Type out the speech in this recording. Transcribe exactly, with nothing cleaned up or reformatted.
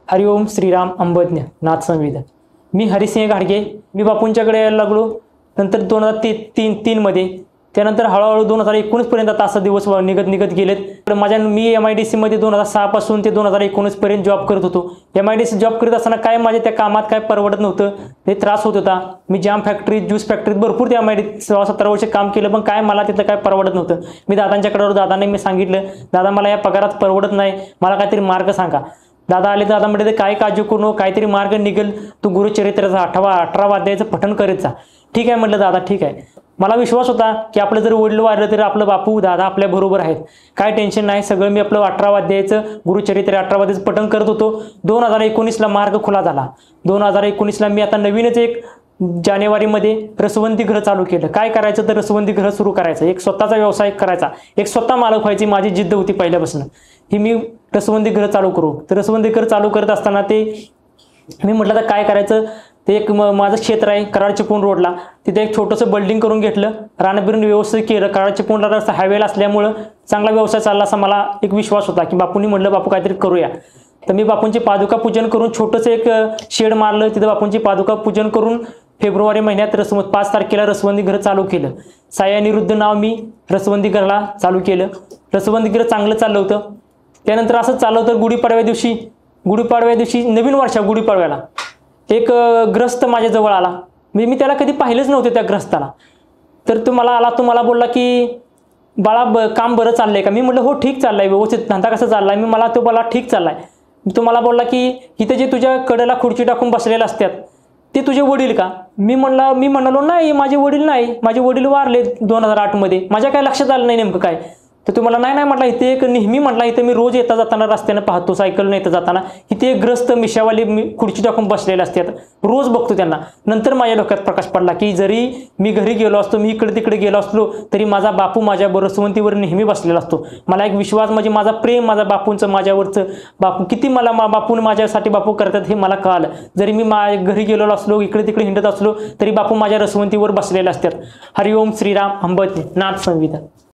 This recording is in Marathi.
हरिओम श्रीराम अंबज्ञ नाथ संविद। मी हरिसिंह घाडगे। मी बापूंच्याकडे यायला लागलो नंतर दोन हजार ती तीन तीनमध्ये, त्यानंतर हळूहळू दोन हजार एकोणीसपर्यंत आता असं दिवस निघत निघत गेलेत। तर माझ्या मी एम आय डी सीमध्ये दोन हजार सहापासून ते दोन हजार एकोणीसपर्यंत जॉब करत होतो। M I D C job करत असताना काय माझ्या त्या कामात काय परवडत नव्हतं, ते त्रास होत होता। मी जाम फॅक्टरीत, ज्यूस फॅक्टरीत भरपूर त्या एम आय डी सोळा सतरा वर्ष काम केलं, पण काय मला तिथं काय परवडत नव्हतं। मी दादांच्याकडे दादांनी मी सांगितलं, दादा मला या पगारात परवडत नाही, मला काहीतरी मार्ग सांगा। दादा आले, दादा म्हटले काय काळजी करू नको, काहीतरी मार्ग निघेल, तू गुरुचरित्राचा आठवा अठरा वाद्याचं पठण करीत जा। ठीक आहे म्हटलं दादा, ठीक आहे। मला विश्वास होता की आपलं जर वडील वारलं तरी आपलं बापू दादा आपल्या बरोबर आहेत, काय टेन्शन नाही। सगळं मी आपलं अठरा वाद्याचं गुरुचरित्र अठरा वाद्याचं पठण करत होतो। दोन हजार एकोणीसला मार्ग खुला झाला। दोन हजार एकोणीसला मी आता नवीनच एक जानेवारीमध्ये रसवंती गृह चालू केलं। काय करायचं तर रसवंती गृह सुरू करायचं, एक स्वतःचा व्यवसाय करायचा, एक स्वतः मालक व्हायची माझी जिद्द होती पहिल्यापासून, ही मी रसवंती गृह चालू करू। तर रसवंती गृह चालू करत असताना ते मी म्हटलं तर काय करायचं, ते एक माझं क्षेत्र आहे कराड चिपळूण रोडला, तिथे एक छोटंसं बिल्डिंग करून घेतलं, रानबिरण व्यवस्थित केलं। कराड चिपळूणला रस्ता हायवेला असल्यामुळं चांगला व्यवसाय चालला असा मला एक विश्वास होता की बापूंनी म्हटलं बापू काहीतरी करूया। तर मी बापूंची पादुका पूजन करून छोटंसं एक शेड मारलं, तिथं बापूंची पादुका पूजन करून फेब्रुवारी महिन्यात रसवंत पाच तारखेला रसवंती गृह चालू केलं। साई अनिरुद्ध नाव मी रसवंती गृहाला चालू केलं। रसवंती गृह चांगलं चाललं होतं। त्यानंतर असं चाललं होतं, गुढीपाडव्या दिवशी गुढीपाडव्या दिवशी नवीन वर्षा गुढीपाडव्याला एक ग्रस्त माझ्या जवळ आला। मी मी त्याला कधी पाहिलंच नव्हतं त्या ग्रस्ताला। तर तो मला आला, तो मला बोलला की बाळा ब काम बरं चाललंय का? मी म्हटलं हो ठीक चाललंय, व्यवस्थित धंदा कसा चाललाय? मी मला तो बोला ठीक चाललाय। तो मला बोलला की इथं जे तुझ्या कडेला खुर्ची टाकून बसलेले असतात ते तुझे वडील का? मी म्हणला मी म्हणालो नाही माझे वडील नाही, माझे वडील वारले दोन हजार आठ मध्ये, माझ्या काय लक्षात आलं नाही नेमकं काय। तर तुम्हाला नाही नाही म्हटलं, इथे एक नेहमी म्हटलं इथे मी रोज येता जाताना रस्त्याने पाहतो, सायकलने येता जाताना इथे एक ग्रस्त मिशावाली खुर्ची टाकून बसलेले असतात, रोज बघतो त्यांना। नंतर माझ्या डोक्यात प्रकाश पडला की जरी मी घरी गेलो असतो, मी इकडे तिकडे गेलो असलो तरी माझा बापू माझ्या रसवंतीवर नेहमी बसलेला असतो। मला एक विश्वास म्हणजे माझा प्रेम माझा बापूंचं माझ्यावरचं, बापू किती मला बापून माझ्यासाठी बापू करतात हे मला कळालं। जरी मी मा घरी गेलेलो असलो, इकडे तिकडे हिंडत असलो तरी बापू माझ्या रसवंतीवर बसलेले असतात। हरिओम श्रीराम अंबज्ञ नाथ संविद।